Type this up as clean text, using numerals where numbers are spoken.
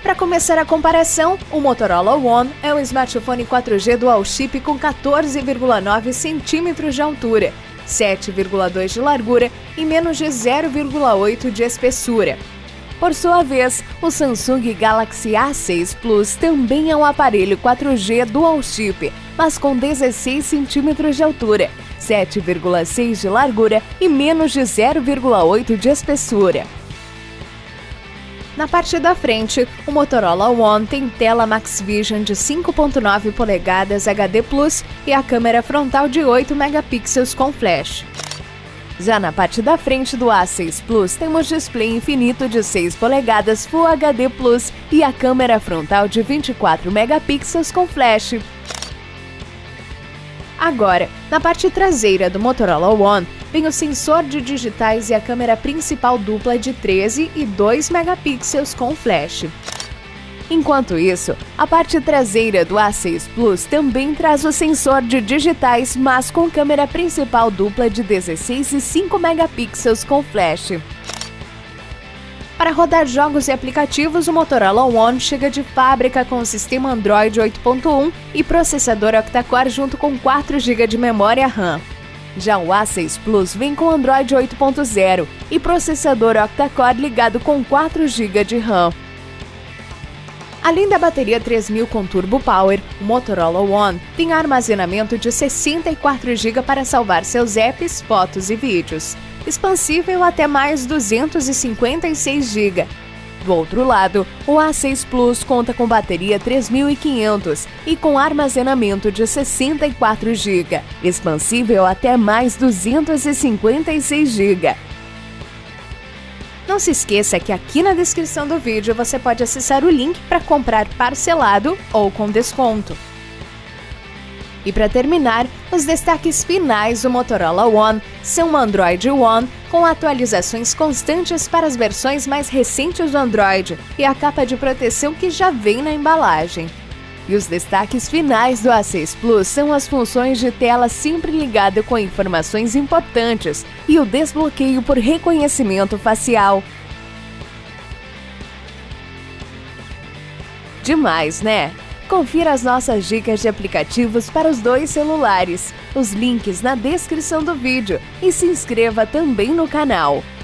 Para começar a comparação, o Motorola One é um smartphone 4G dual chip com 14,9 centímetros de altura, 7,2 de largura e menos de 0,8 de espessura. Por sua vez, o Samsung Galaxy A6 Plus também é um aparelho 4G dual chip, mas com 16 centímetros de altura, 7,6 de largura e menos de 0,8 de espessura. Na parte da frente, o Motorola One tem tela Max Vision de 5,9 polegadas HD Plus e a câmera frontal de 8 megapixels com flash. Já na parte da frente do A6 Plus, temos display infinito de 6 polegadas Full HD Plus e a câmera frontal de 24 megapixels com flash. Agora, na parte traseira do Motorola One, vem o sensor de digitais e a câmera principal dupla de 13 e 2 megapixels com flash. Enquanto isso, a parte traseira do A6 Plus também traz o sensor de digitais, mas com câmera principal dupla de 16 e 5 megapixels com flash. Para rodar jogos e aplicativos, o Motorola One chega de fábrica com o sistema Android 8.1 e processador octa-core junto com 4 GB de memória RAM. Já o A6 Plus vem com Android 8.0 e processador octa-core ligado com 4 GB de RAM. Além da bateria 3000 com Turbo Power, o Motorola One tem armazenamento de 64 GB para salvar seus apps, fotos e vídeos, expansível até mais 256 GB. Do outro lado, o A6 Plus conta com bateria 3500 e com armazenamento de 64 GB, expansível até mais 256 GB. Não se esqueça que aqui na descrição do vídeo você pode acessar o link para comprar parcelado ou com desconto. E para terminar, os destaques finais do Motorola One são o Android One, com atualizações constantes para as versões mais recentes do Android e a capa de proteção que já vem na embalagem. E os destaques finais do A6 Plus são as funções de tela sempre ligada com informações importantes e o desbloqueio por reconhecimento facial. Demais, né? Confira as nossas dicas de aplicativos para os dois celulares, os links na descrição do vídeo e se inscreva também no canal.